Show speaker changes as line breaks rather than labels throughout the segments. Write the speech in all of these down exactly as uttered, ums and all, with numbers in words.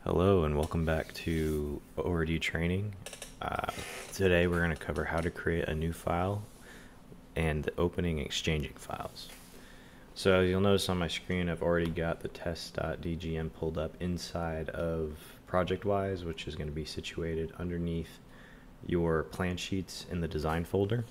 Hello and welcome back to O R D training. Uh, today we're going to cover how to create a new file and the opening and exchanging files. So as you'll notice on my screen, I've already got the test.dgn pulled up inside of ProjectWise, which is going to be situated underneath your plan sheets in the design folder.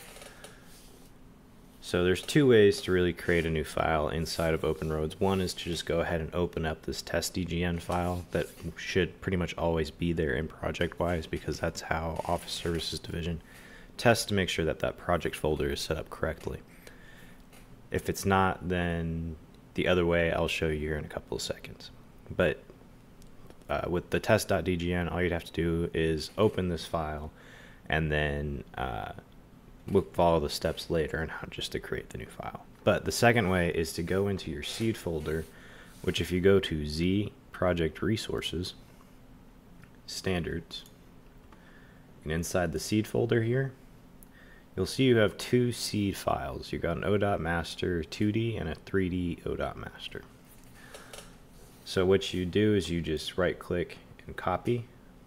So there's two ways to really create a new file inside of OpenRoads. One is to just go ahead and open up this test.dgn file that should pretty much always be there in ProjectWise, because that's how Office Services Division tests to make sure that that project folder is set up correctly. If it's not, then the other way I'll show you here in a couple of seconds. But uh, with the test.dgn, all you'd have to do is open this file and then uh, we'll follow the steps later on how just to create the new file. But the second way is to go into your seed folder, which if you go to Z Project Resources, Standards, and inside the seed folder here, you'll see you have two seed files. You've got an O.master two D and a three D O.master. So what you do is you just right click and copy,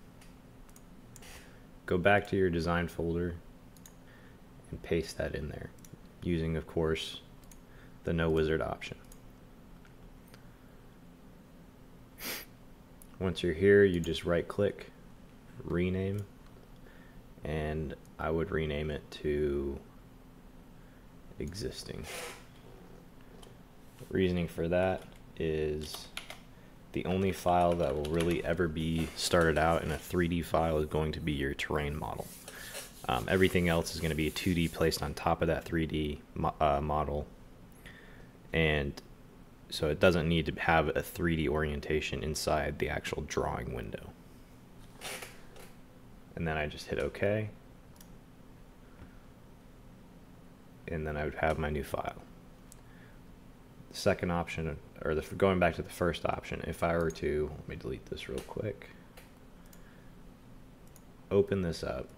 go back to your design folder, and paste that in there using, of course, the no wizard option. Once you're here, you just right click, rename, and I would rename it to existing. The reasoning for that is the only file that will really ever be started out in a three D file is going to be your terrain model. Um, everything else is going to be a two D placed on top of that three D mo uh, model, and so it doesn't need to have a three D orientation inside the actual drawing window. And then I just hit OK, and then I would have my new file. The second option, or the, going back to the first option, if I were to, let me delete this real quick, open this up.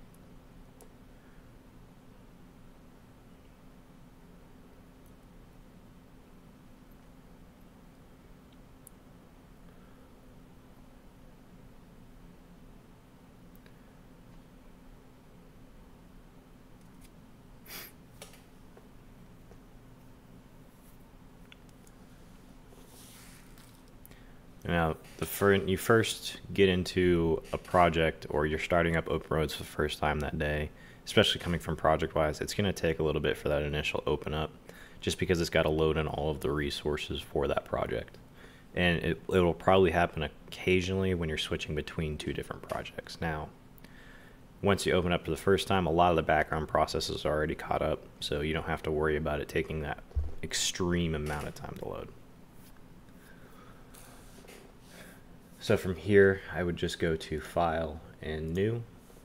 Now, the fir you first get into a project, or you're starting up OpenRoads for the first time that day, especially coming from ProjectWise, it's going to take a little bit for that initial open up, just because it's got to load in all of the resources for that project. And it, it'll probably happen occasionally when you're switching between two different projects. Now, once you open up for the first time, a lot of the background processes are already caught up, so you don't have to worry about it taking that extreme amount of time to load. So from here, I would just go to File and New,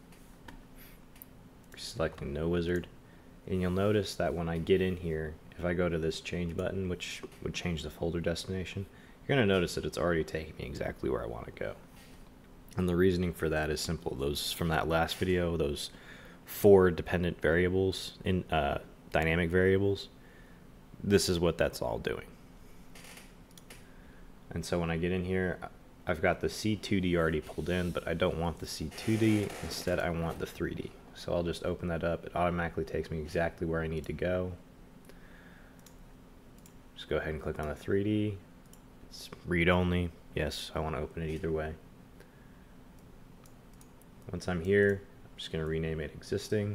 selecting No Wizard, and you'll notice that when I get in here, if I go to this Change button, which would change the folder destination, you're going to notice that it's already taking me exactly where I want to go. And the reasoning for that is simple. Those from that last video, those four dependent variables, in uh, dynamic variables, this is what that's all doing. And so when I get in here, I've got the C two D already pulled in, but I don't want the C two D. Instead, I want the three D. So I'll just open that up. It automatically takes me exactly where I need to go. Just go ahead and click on the three D. It's read only. Yes, I want to open it either way. Once I'm here, I'm just going to rename it existing.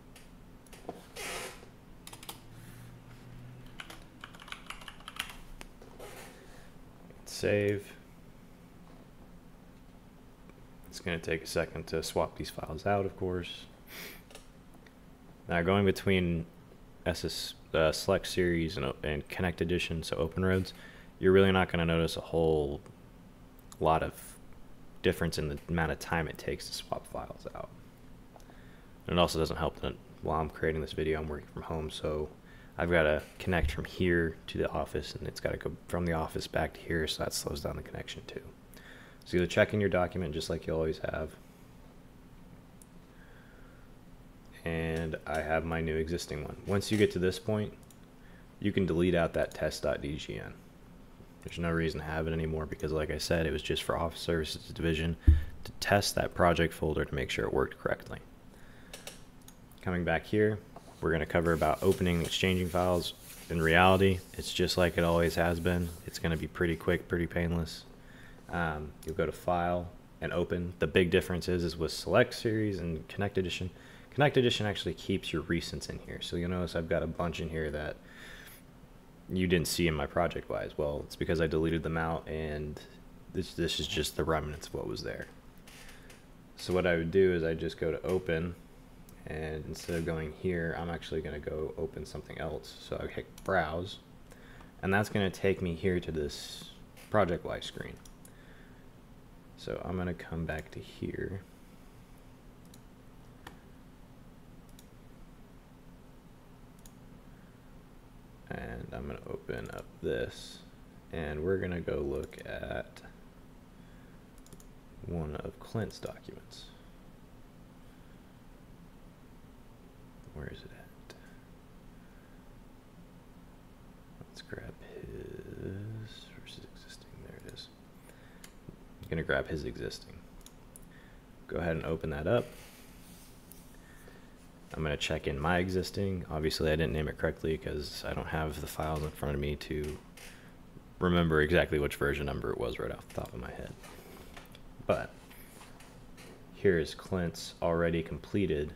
Save. It's going to take a second to swap these files out, of course. Now, going between S S uh, Select Series and, and Connect Edition, so OpenRoads, you're really not going to notice a whole lot of difference in the amount of time it takes to swap files out. And it also doesn't help that while I'm creating this video, I'm working from home, so I've got to connect from here to the office, and it's got to go from the office back to here, so that slows down the connection too. So you'll check in your document just like you always have. And I have my new existing one. Once you get to this point, you can delete out that test.dgn. There's no reason to have it anymore because, like I said, it was just for Office Services Division to test that project folder to make sure it worked correctly. Coming back here, we're going to cover about opening and exchanging files. In reality, it's just like it always has been. It's going to be pretty quick, pretty painless. Um, you'll go to File and Open. The big difference is, is with Select Series and Connect Edition. Connect Edition actually keeps your recents in here. So you'll notice I've got a bunch in here that you didn't see in my project wise. Well, it's because I deleted them out, and this this is just the remnants of what was there. So what I would do is I just go to Open, and instead of going here, I'm actually going to go open something else. So I hit Browse, and that's going to take me here to this project wise screen. So I'm going to come back to here. And I'm going to open up this, and we're going to go look at one of Clint's documents. Where is it at? Let's grab his versus existing. There it is. I'm going to grab his existing. Go ahead and open that up. I'm going to check in my existing. Obviously, I didn't name it correctly because I don't have the files in front of me to remember exactly which version number it was right off the top of my head. But here is Clint's already completed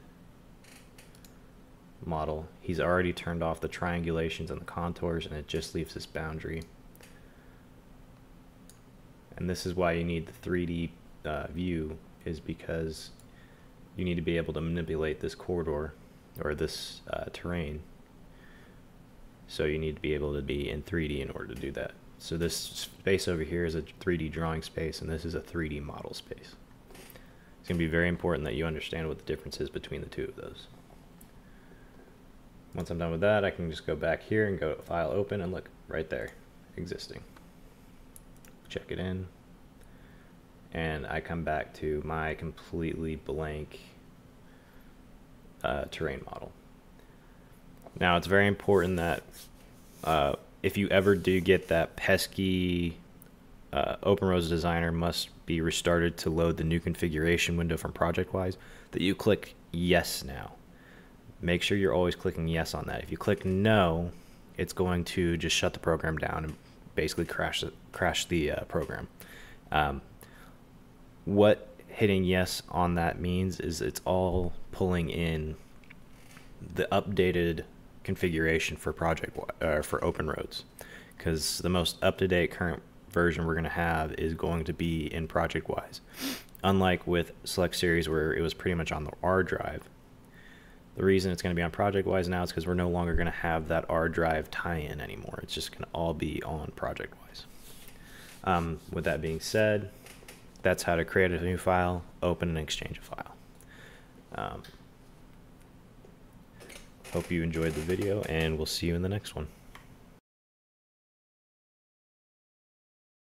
model. He's already turned off the triangulations and the contours, and it just leaves this boundary. And this is why you need the three D uh, view, is because you need to be able to manipulate this corridor or this uh, terrain. So you need to be able to be in three D in order to do that. So this space over here is a three D drawing space, and this is a three D model space. It's going to be very important that you understand what the difference is between the two of those. Once I'm done with that, I can just go back here and go to File, Open, and look right there, existing. Check it in. And I come back to my completely blank uh, terrain model. Now, it's very important that uh, if you ever do get that pesky uh, OpenRoads Designer must be restarted to load the new configuration window from ProjectWise, that you click Yes now. Make sure you're always clicking Yes on that. If you click No, it's going to just shut the program down and basically crash the, crash the uh, program. Um, What hitting yes on that means is it's all pulling in the updated configuration for project uh, for OpenRoads, because the most up-to-date current version we're going to have is going to be in ProjectWise. Unlike with Select Series, where it was pretty much on the R drive, the reason it's going to be on ProjectWise now is because we're no longer going to have that R drive tie-in anymore. It's just going to all be on ProjectWise. Um, with that being said, that's how to create a new file, open and exchange a file. Um, hope you enjoyed the video, and we'll see you in the next one.